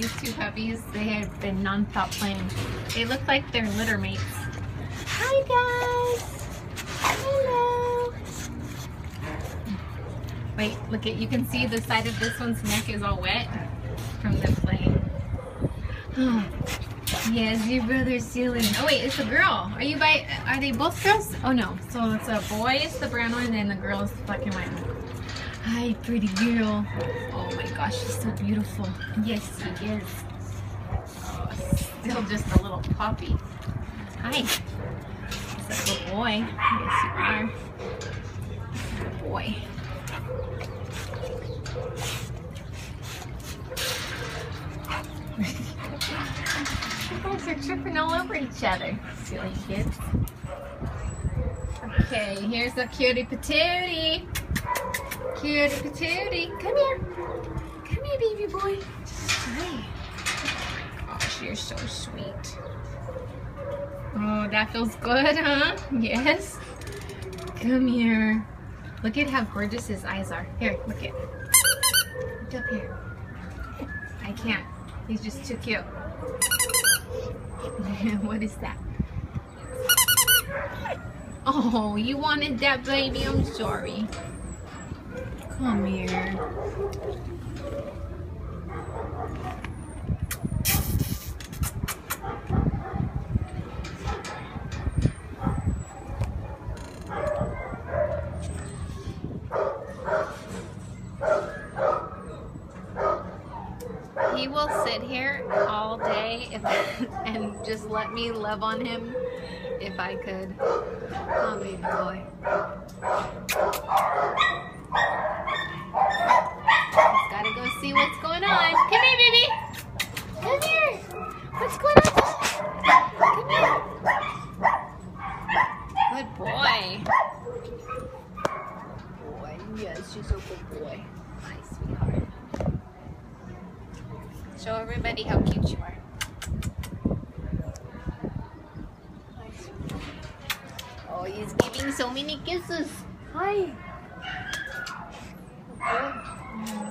These two puppies, they have been non-stop playing. They look like they're litter mates. Hi guys! Hello! Wait, look at, you can see the side of this one's neck is all wet from them playing. Oh, yes, your brother's stealing. Oh wait, it's a girl. Are they both girls? Oh no, so it's a boy, it's the brown one, and the girl is the black and white one. Hi, pretty girl. Oh my gosh, she's so beautiful. Yes, she is. Oh, still just a little puppy. Hi. It's a little boy. Yes, you are. Good boy. You guys are tripping all over each other, silly kids. Okay, here's the cutie patootie. Cutie patootie. Come here. Come here, baby boy. Hi. Gosh, you're so sweet. Oh, that feels good, huh? Yes. Come here. Look at how gorgeous his eyes are. Here, look at. Look up here. I can't. He's just too cute. What is that? Oh, you wanted that, baby? I'm sorry. Come here. He will sit here all day and just let me love on him if I could. Oh, baby boy. Just gotta go see what's going on. Come here, baby. Come here. What's going on? Come here. Good boy. Boy, yes, she's a good boy. Hi, sweetheart. Show everybody how cute you are. Oh, he's giving so many kisses. Hi.